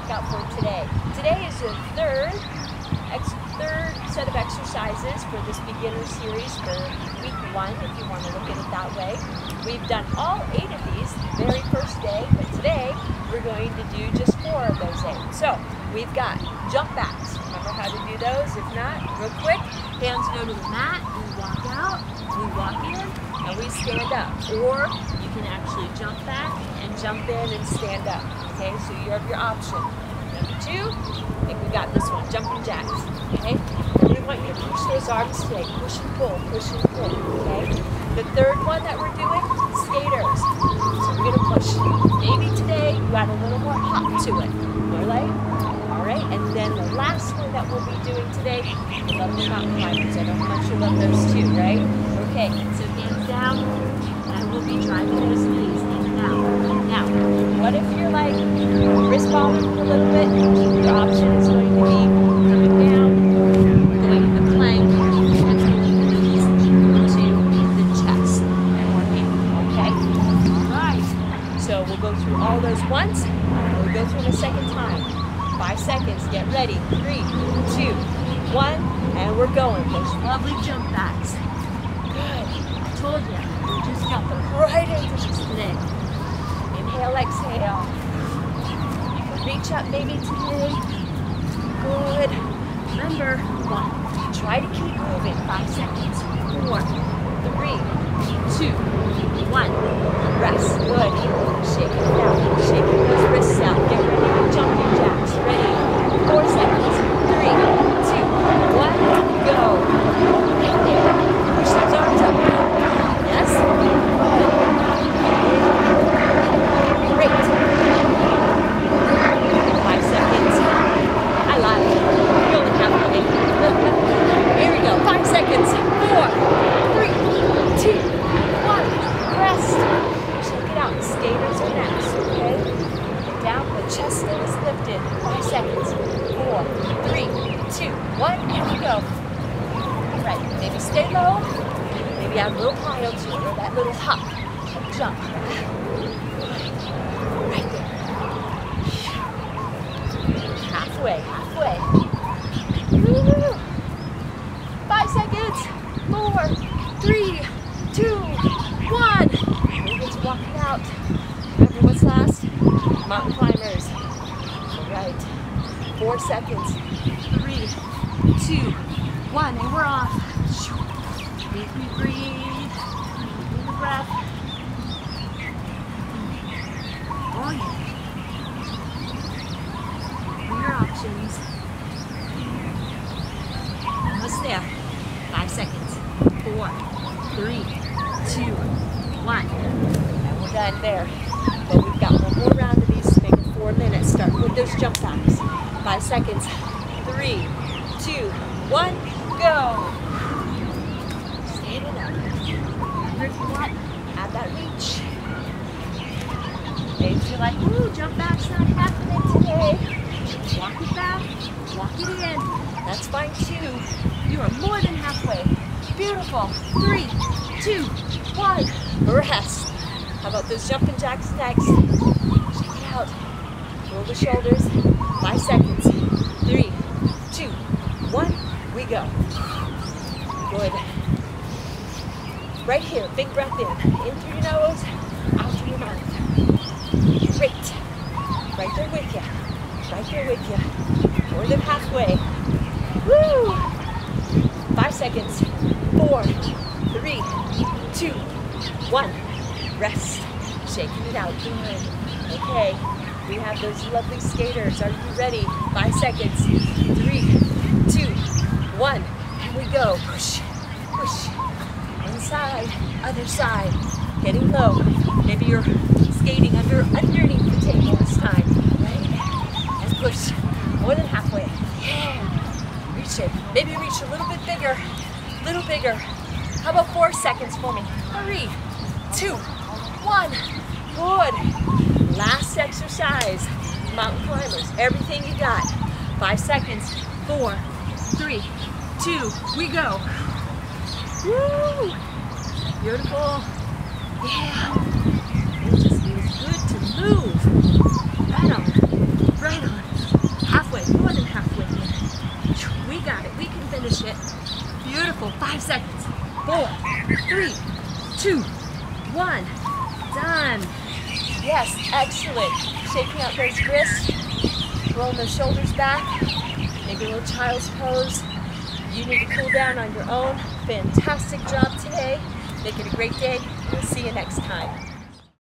workout for today. Today is the third set of exercises for this beginner series for week 1, if you want to look at it that way. We've done all 8 of these the very first day, but today we're going to do just 4 of those 8. So we've got jump backs. Remember how to do those? If not, real quick, hands go to the mat, we walk out, we walk in, and we stand up. Or you can actually jump back and jump in and stand up. Okay, so you have your option. Number 2, I think we got this one, jumping jacks. Okay, and we want you to push those arms today, push and pull, okay? The third one that we're doing, skaters. So we're gonna push. Maybe today you add a little more hop to it. All right, and then the last one that we'll be doing today, we love the mountain climbers. I know how much you love those too, right? Okay, so hands down, and we'll be driving those knees in and out. Now, what if you're like wrist bobbing a little bit? Your option is going to be coming down, going in the plank, and taking the knees to the chest and working, okay? All right, so we'll go through all those once, and we'll go through them a second time. 5 seconds, get ready. 3, 2, 1, and we're going. Those lovely jump backs. Good. I told you, we're just jumping right into this today. Inhale, exhale. You can reach up maybe today. Good. Remember, 1. Try to keep moving. 5 seconds. 4, 3, 2, 1. Rest. Good. Shaking it out. Shaking those wrists out. Get ready for jumping jacks. Ready. 4 seconds. 3, 2, 1. Go. Right there. Push those arms up. Yes. Great. 5 seconds. I lied. You're only halfway. Here we go. 5 seconds. 4, 3, 2, 1. Rest. Shake it out. Skaters are next. Okay. Get down. The chest still is lifted. 5 seconds. 4, 3, 2, 1. Here we go. All right. Maybe stay low. Maybe add a little plyo to it, or that little hop. Jump. Right there. Halfway. Woo-hoo. 5 seconds. 4, 3, 2, 1. We're going to walk it out. Remember what's last? Mountain climbers. All right. 4 seconds. 3, 2, 1, and we're off. Make me breathe. Take a breath. Oh yeah. Your options. Almost there. 5 seconds. 4, 3, 2, 1. And we're done there. But we've got one more round of these to make it 4 minutes. Start with those jump backs. 5 seconds. 3, 2, 1, go. Stand it up. Remember, if you want, add that reach. Maybe you're like, ooh, jump back's not happening today. Walk it back, walk it in. That's fine too. You are more than halfway. Beautiful. 3, 2, 1. Rest. How about those jumping jacks next? Check it out. Roll the shoulders. 5 seconds. 3, 2, 1. We go. Good. Right here. Big breath in. In through your nose, out through your mouth. Great. Right there with you. Right there with you. More than halfway. Woo! 5 seconds. 4, 3, 2, 1. Rest. Shaking it out. Good. Okay. We have those lovely skaters. Are you ready? 5 seconds. 3, 2, 1. And we go. Push. Push. One side. Other side. Getting low. Maybe you're skating underneath the table this time. Right? And push. More than halfway. Yeah. Reach it. Maybe reach a little bit bigger. Little bigger. How about 4 seconds for me? 3, 2, 1. Good. Last exercise. Mountain climbers. Everything you got. 5 seconds. 4, 3, 2. We go. Woo! Beautiful. Yeah. It just feels good to move. Right on. Right on. Beautiful. 5 seconds. 4, 3, 2, 1. Done. Yes, excellent. Shaking out those wrists, rolling those shoulders back, maybe a little child's pose. You need to cool down on your own. Fantastic job today. Make it a great day. We'll see you next time.